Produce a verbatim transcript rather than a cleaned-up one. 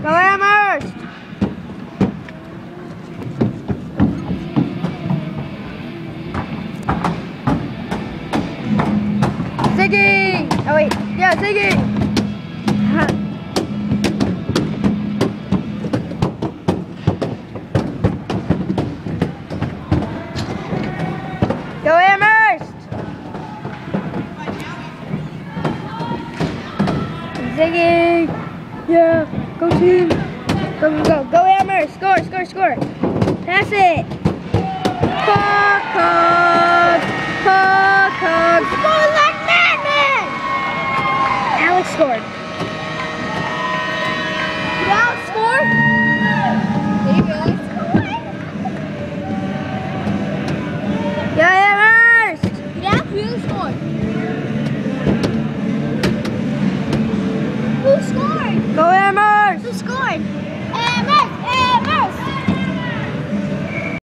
Go Amherst! Ziggy! Oh wait, yeah, Ziggy! Go Amherst! Ziggy! Yeah, go team! Go, go, go! Go Amherst! Score, score, score! Pass it! Falcons! Falcons! Go like that, man! Alex scored.